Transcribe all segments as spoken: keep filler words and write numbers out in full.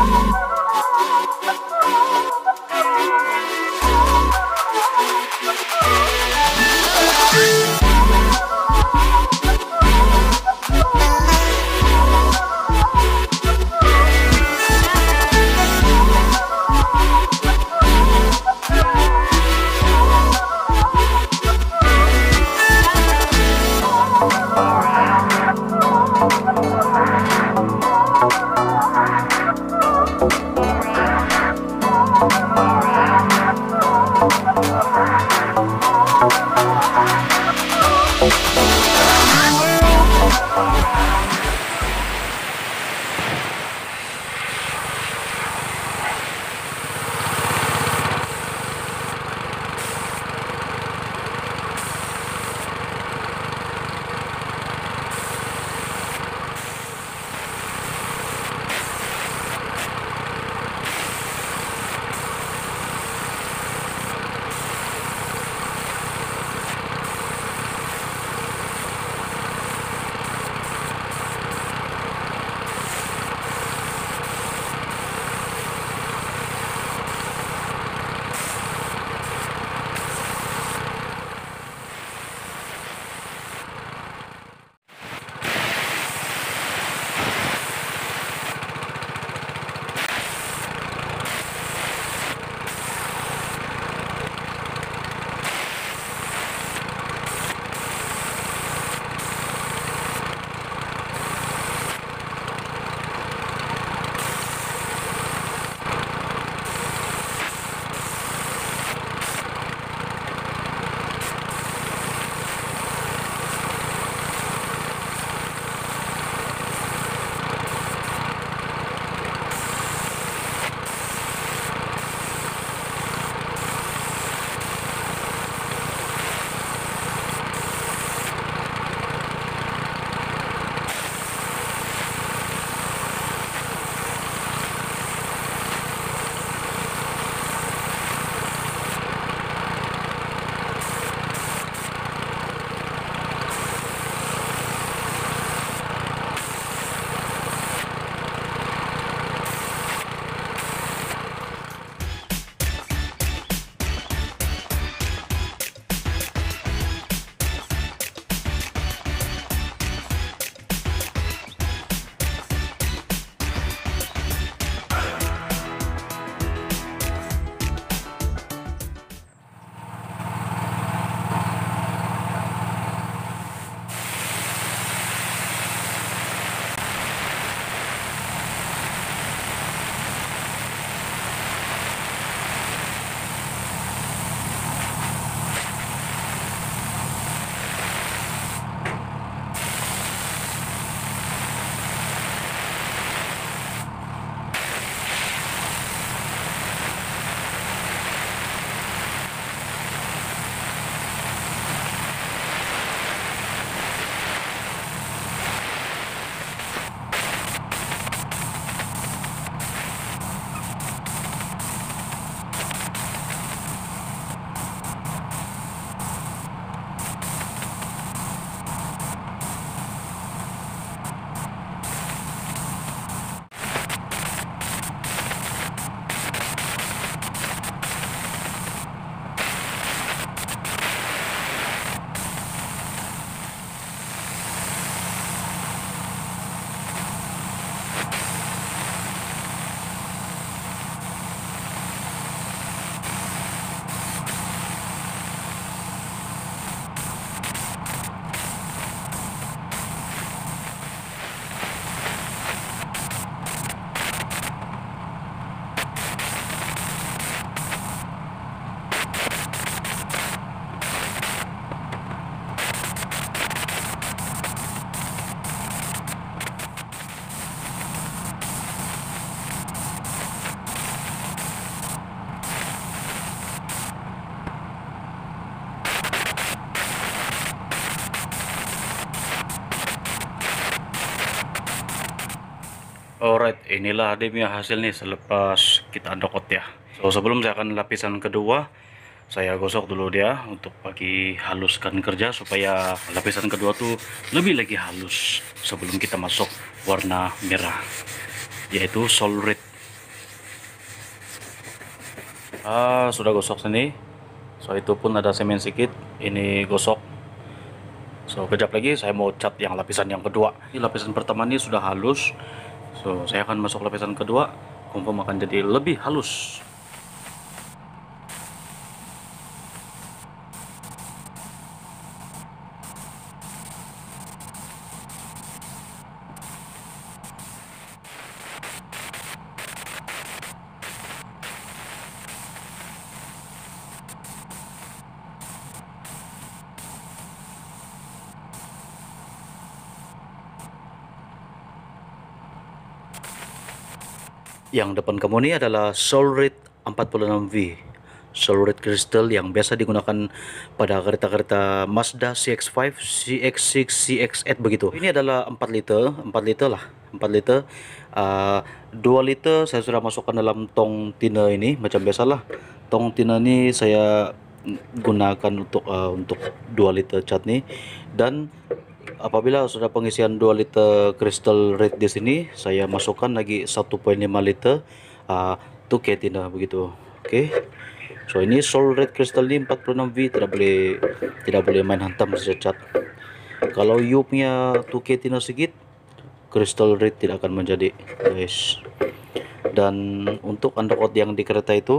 Alright, inilah ademnya hasil nih selepas kita undercoat ya. So sebelum saya akan lapisan kedua, saya gosok dulu dia untuk bagi haluskan kerja supaya lapisan kedua tuh lebih lagi halus sebelum kita masuk warna merah, yaitu solid Ah, sudah gosok sini. So itu pun ada semen sedikit. Ini gosok. So kejap lagi saya mau cat yang lapisan yang kedua. Ini lapisan pertama ini sudah halus. So saya akan masuk lapisan kedua. Confirm akan jadi lebih halus. Yang depan kamu ini adalah Solrit empat puluh enam V, Solrit Crystal yang biasa digunakan pada kereta-kereta Mazda C X lima, C X enam, C X delapan begitu. Ini adalah empat liter, empat liter lah, empat liter. Uh, dua liter saya sudah masukkan dalam tong tina ini, macam biasalah. Tong tina ini saya gunakan untuk uh, untuk dua liter cat nih, dan apabila sudah pengisian dua liter Crystal Red di sini, saya masukkan lagi satu koma lima liter uh, tuke tina begitu. Oke. Okay. So ini Soul Red Crystal ini empat puluh enam V, tidak boleh tidak boleh main hantam saja cat. Kalau you punya tuke tina sedikit, Crystal Red tidak akan menjadi, guys. Dan untuk undercoat yang di kereta itu,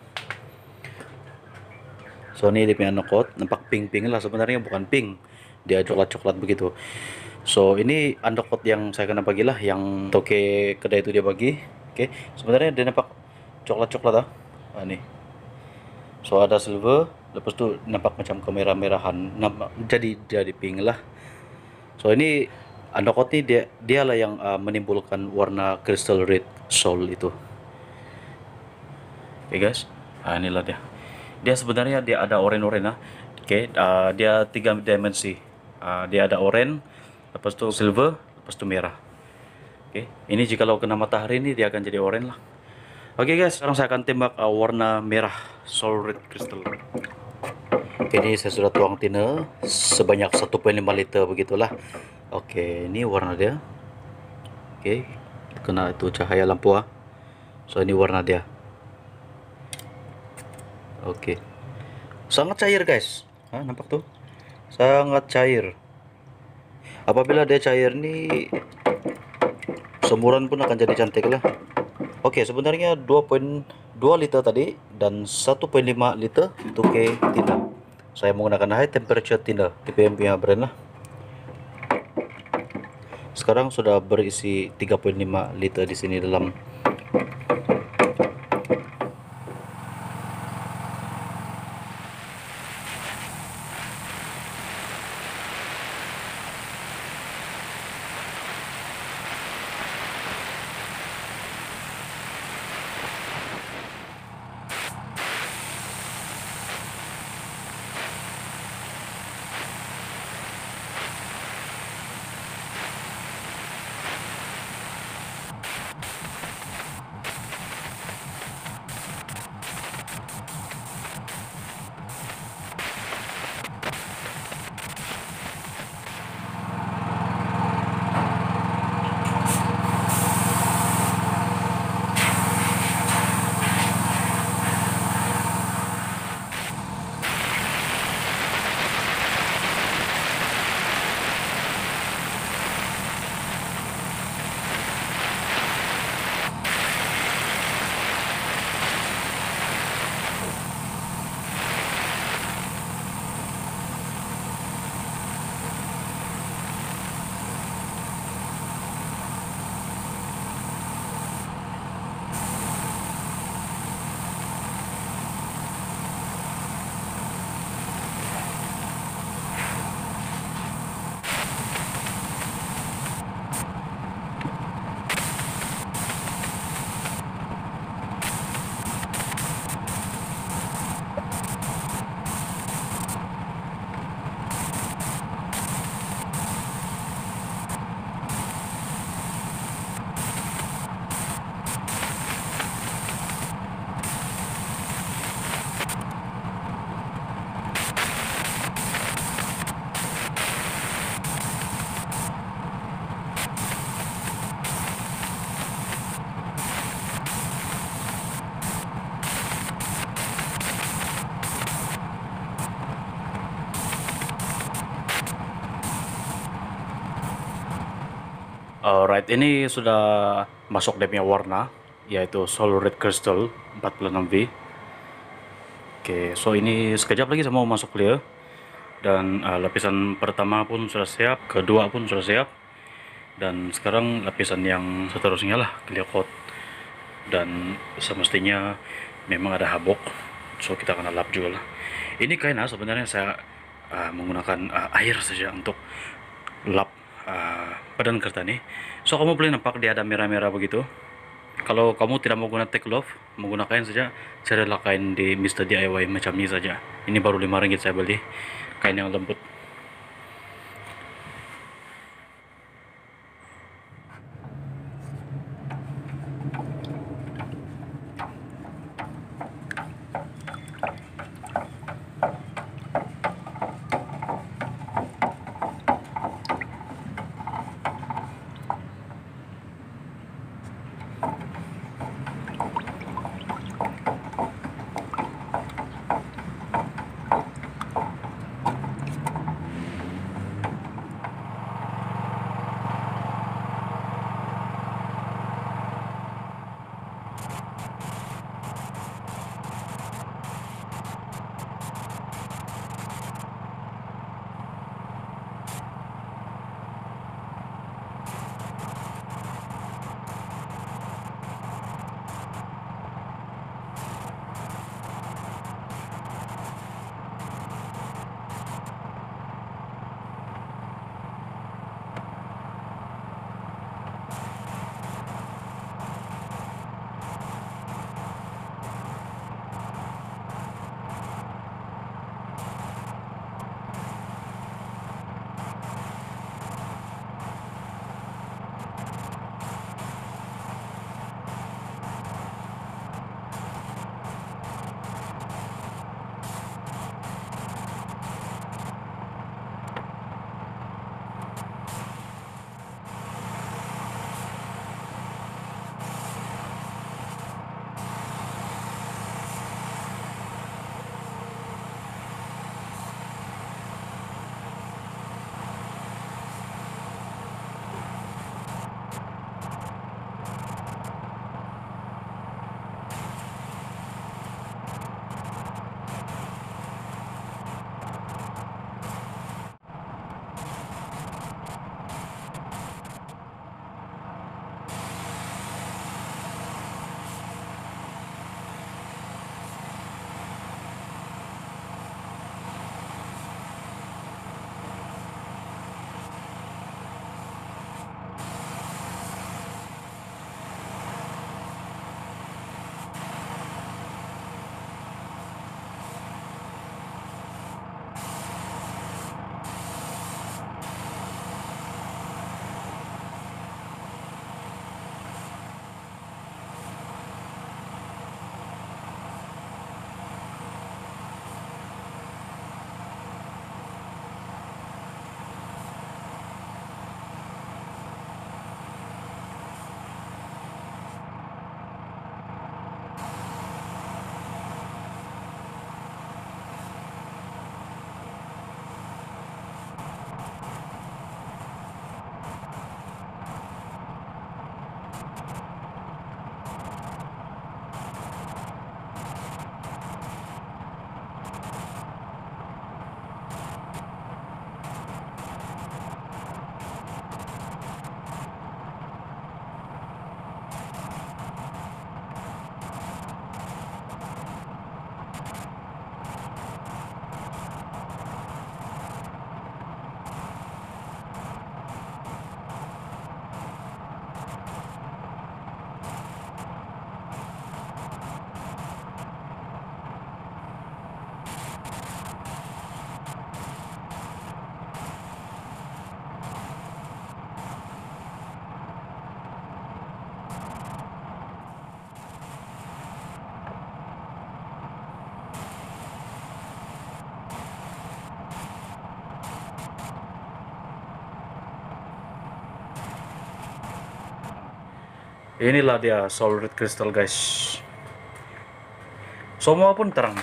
so ini dia punya undercoat, nampak pink-pink lah, sebenarnya bukan pink, dia coklat-coklat begitu. So ini undercoat yang saya kena bagilah, yang toke kedai itu dia bagi. Oke, okay. Sebenarnya dia nampak coklat-coklat ah. Ah, nih. So ada silver, lepas tu nampak macam kemerah-merahan, nampak jadi jadi pink lah. So ini undercoat ini dia dialah yang uh, menimbulkan warna crystal red soul itu. Oke okay, guys, nah, inilah dia. Dia sebenarnya dia ada oren-oren lah. Oke, okay. uh, dia tiga dimensi. Uh, dia ada oren, lepas tu silver, lepas tu merah. Oke, okay. Ini jika lo kena matahari ini dia akan jadi oren lah. Oke okay guys, sekarang saya akan tembak uh, warna merah Soul Red Crystal. Oke, okay, ini saya sudah tuang tina sebanyak satu koma lima liter begitulah. Oke, okay, ini warna dia. Oke, okay. Kena itu cahaya lampu ah. So ini warna dia. Oke, okay. Sangat cair guys. Hah, nampak tuh? Sangat cair. Apabila dia cair nih, semburan pun akan jadi cantik lah. Oke, okay, sebenarnya dua koma dua liter tadi dan satu koma lima liter tuke tina. Saya menggunakan high temperature tina, T P M punya brand lah. Sekarang sudah berisi tiga koma lima liter di sini dalam. Alright, ini sudah masuk dia punya warna, yaitu Soul Red Crystal empat puluh enam V. Oke, so ini sekejap lagi saya mau masuk clear. Dan uh, lapisan pertama pun sudah siap, kedua pun sudah siap. Dan sekarang lapisan yang seterusnya lah, clear coat. Dan semestinya memang ada habok, so kita akan lap juga lah. Ini kainnya sebenarnya saya uh, menggunakan uh, air saja untuk lap uh, badan kertas nih. So kamu boleh nampak dia ada merah-merah begitu. Kalau kamu tidak mau guna take glove, menggunakan kain saja, carilah kain di Mister D I Y macam ini saja. Ini baru lima ringgit saya beli, kain yang lembut. Inilah dia Soul Red Crystal, guys. Semua pun terang,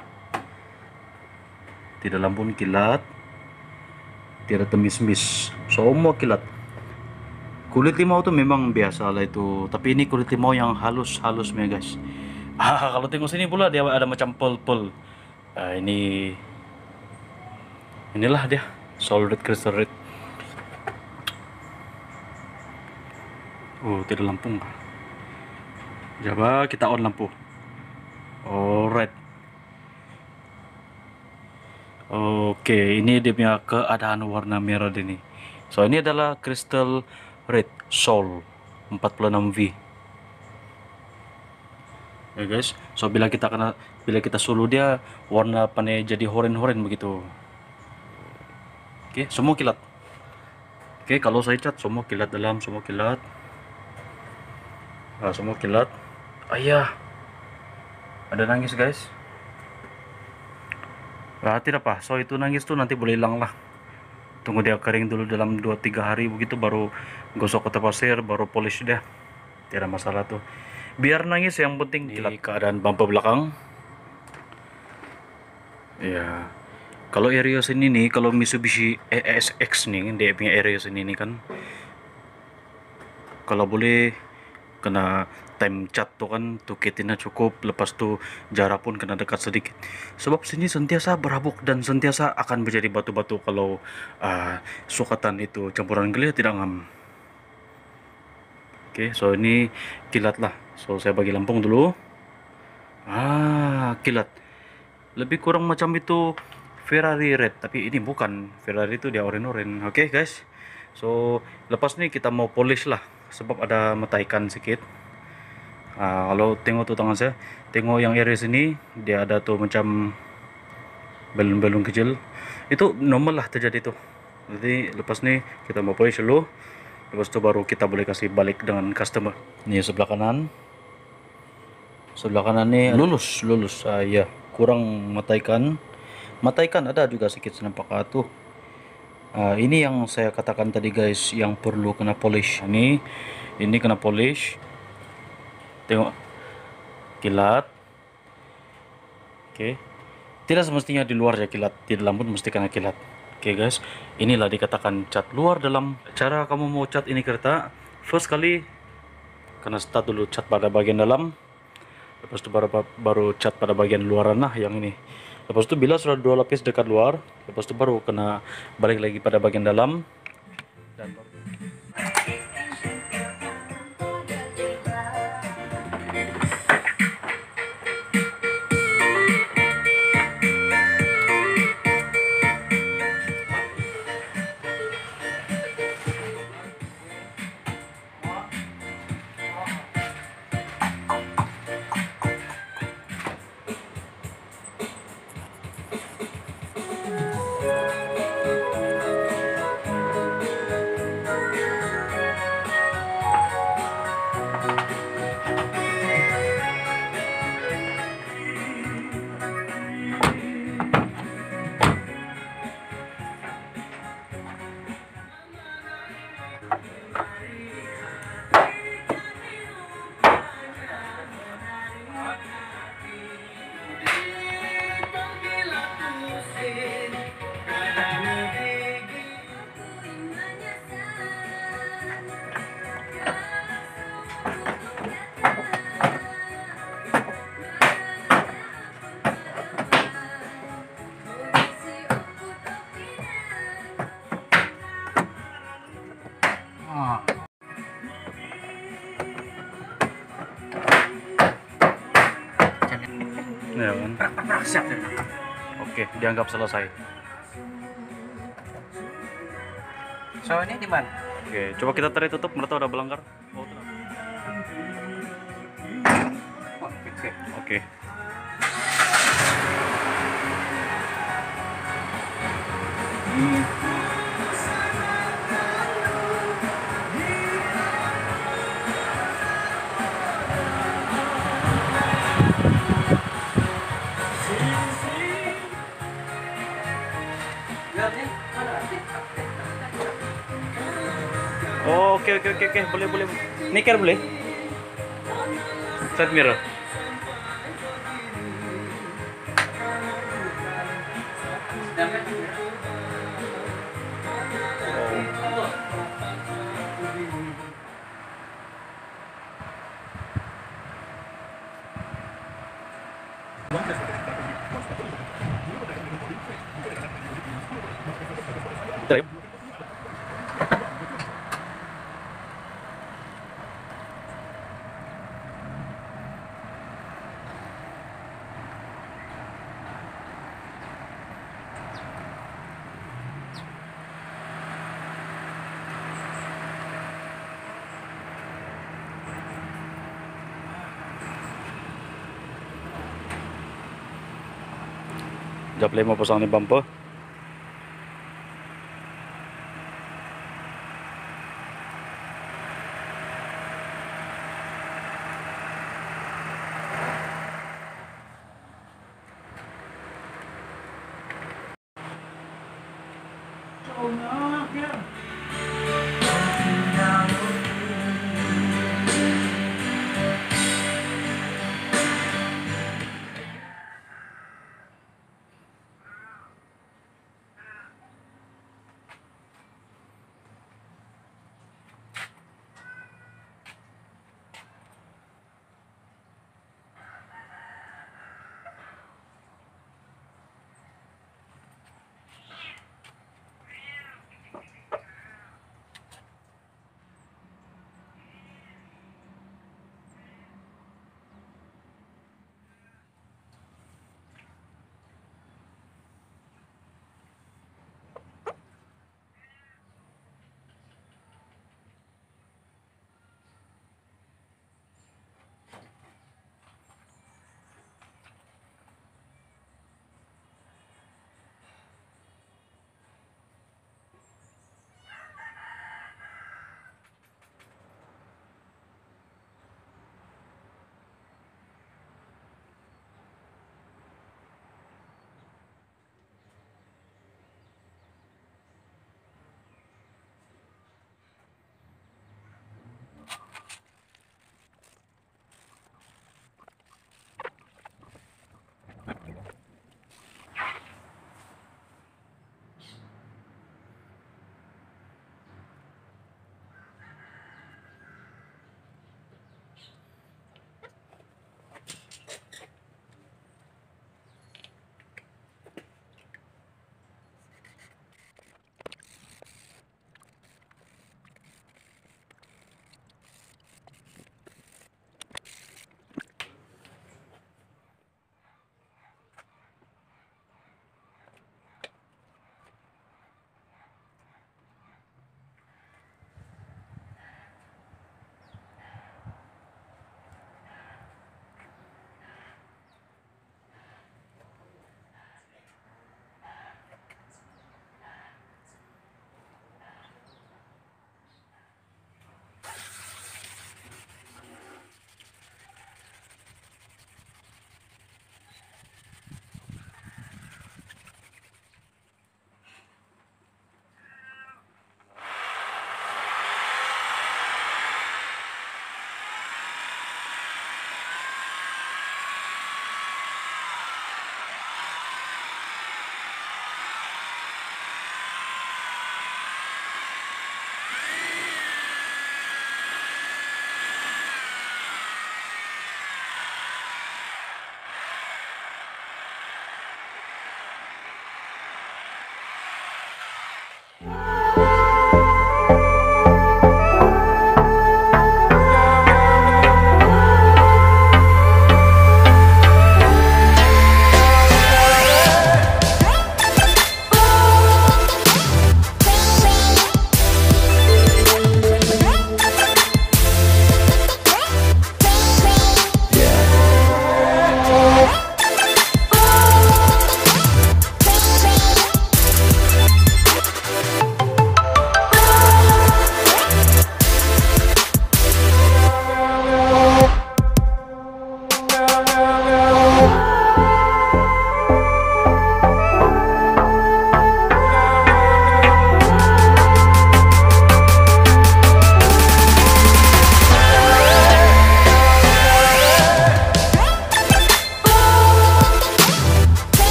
di dalam pun kilat, tidak temis-mis, semua kilat. Kulit limau tuh memang biasa lah itu, tapi ini kulit limau yang halus-halus ya guys. Ah, kalau tengok sini pula dia ada macam pearl-pearl. Ah, ini inilah dia solid crystal red. Oh, tidak lampu. Coba kita on lampu. Oh, red. Oke, ini dia punya keadaan warna merah ini. So, ini adalah crystal red soul empat puluh enam V. Ya guys, so bila kita kena bila kita suluh dia warna panai jadi horen-horen begitu. Oke, semua kilat. Oke, kalau saya cat semua kilat dalam, semua kilat. Ah, semua kilat. Ayah, ada nangis guys. Ah, tidak apa, so itu nangis tuh nanti boleh hilang lah. Tunggu dia kering dulu dalam dua tiga hari begitu, baru gosok kotor pasir, baru polish dia. Tidak masalah tuh. Biar nangis yang penting kilat. Di keadaan bumper belakang. Ya. Kalau Arios ini nih, kalau Mitsubishi E S X nih, dia punya Arios ini nih kan. Kalau boleh kena time cat tuh kan, tuh ketinnya cukup, lepas tuh jarak pun kena dekat sedikit, sebab sini sentiasa berhabuk dan sentiasa akan menjadi batu-batu kalau uh, sukatan itu campuran gelir tidak ngam. Oke, okay, so ini kilat lah, so saya bagi lampung dulu. Ah, kilat lebih kurang macam itu Ferrari red, tapi ini bukan Ferrari, itu dia oren-oren. Oke okay, guys, so lepas ini kita mau polish lah, sebab ada metaikan sedikit. Nah, kalau tengok tuh tangan saya, tengok yang iris ini dia ada tuh macam balon-balon kecil, itu normal lah terjadi tuh. Jadi lepas nih kita mau polish dulu, lepas itu baru kita boleh kasih balik dengan customer. Ini sebelah kanan, sebelah kanan nih lulus lulus ah, ya kurang mataikan mataikan ada juga sedikit senampak tuh. Uh, ini yang saya katakan tadi guys, yang perlu kena polish. Ini ini kena polish. Tengok kilat. Oke, okay. Tidak semestinya di luar ya kilat, di dalam pun mesti kena kilat. Oke okay, guys, inilah dikatakan cat luar dalam. Cara kamu mau cat ini kereta, first kali kena start dulu cat pada bagian dalam, lepas itu baru baru cat pada bagian luaran nah yang ini. Lepas itu bila sudah dua lapis dekat luar, lepas itu baru kena balik lagi pada bagian dalam dan baru. Ya kan? Oke, dianggap selesai. So ini di mana? Oke, coba kita tarik tutup, mereka udah belanggar. Oh, Oke. Oke. Oh, oke oke oke oke, boleh boleh. Niker boleh? Side mirror. Oh. Japlay mo pasang ni bumper. Oh, no, yeah.